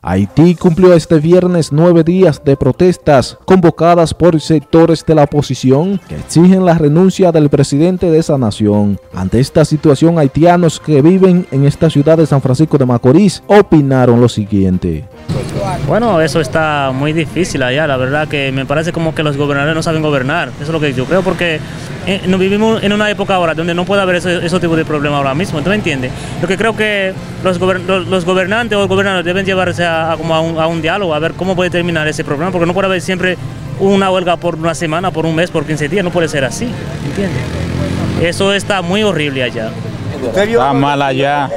Haití cumplió este viernes 9 días de protestas convocadas por sectores de la oposición que exigen la renuncia del presidente de esa nación. Ante esta situación, haitianos que viven en esta ciudad de San Francisco de Macorís opinaron lo siguiente. Bueno, eso está muy difícil allá, la verdad que me parece como que los gobernadores no saben gobernar, eso es lo que yo creo, porque nos vivimos en una época ahora donde no puede haber ese tipo de problema ahora mismo, ¿tú me entiendes? Lo que creo que los gobernantes o los gobernadores deben llevarse a un diálogo, a ver cómo puede terminar ese problema, porque no puede haber siempre una huelga por una semana, por un mes, por 15 días, no puede ser así, ¿entiendes? Eso está muy horrible allá. Está mal allá,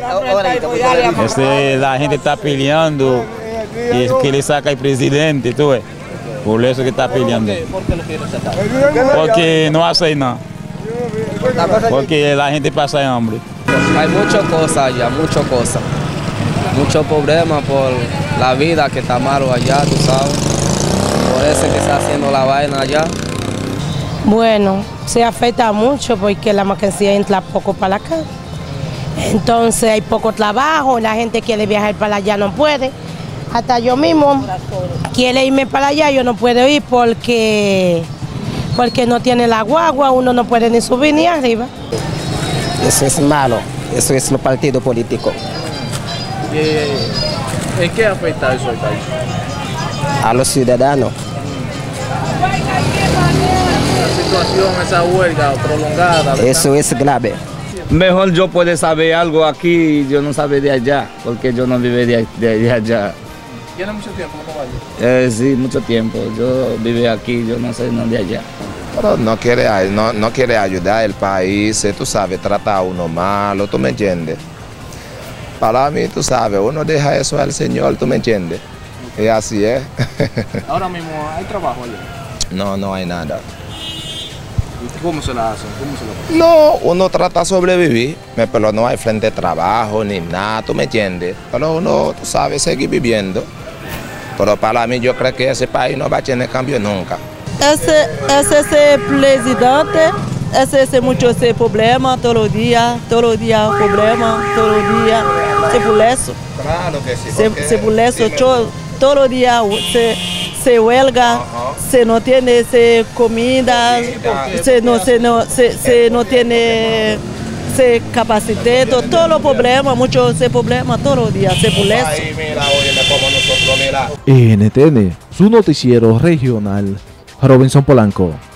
la gente está peleando y que ele saca el presidente, tú ves, por eso que está peleando. Porque no hace nada, porque la gente pasa hambre. Hay muchas cosas allá, muchas cosas, muchos problemas por la vida que está malo allá, tú sabes, por eso que está haciendo la vaina allá. Bueno, se afecta mucho porque la mercancía entra poco para acá, entonces hay poco trabajo, la gente quiere viajar para allá, no puede. Hasta yo mismo quiere irme para allá, yo no puedo ir porque no tiene la guagua, uno no puede ni subir ni arriba. Eso es malo, eso es el partido político. ¿En qué afecta eso al país? A los ciudadanos. La situación, esa huelga prolongada, ¿verdad? Eso es grave. Mejor yo puedo saber algo aquí, yo no saber de allá, porque yo no vivo de allá. ¿Tiene mucho tiempo como allá? Sí, mucho tiempo. Yo vivo aquí, yo no sé de allá. Pero no quiere ayudar al país, tú sabes, trata a uno malo, ¿tú me entiendes? Para mí, tú sabes, uno deja eso al Señor, ¿tú me entiendes? Y así es. Ahora mismo, ¿hay trabajo allá? No hay nada. ¿Y cómo se la hacen? ¿Cómo se la pasan? No, uno trata de sobrevivir, pero no hay frente de trabajo ni nada, ¿tú me entiendes? Pero uno, tú sabes, seguir viviendo. Pero para mí yo creo que ese país no va a tener cambio nunca. Ese presidente, ese mucho ese problema, todos los días problema, todos los días, se por eso. Claro que sí. Se por eso, todos los días se huelga, se no tiene comida, se no tiene capacidad, todos los problemas, muchos problemas todos los días, se por eso. Ay, mira, óyeme como nosotros, mira. NTN, su noticiero regional, Robinson Polanco.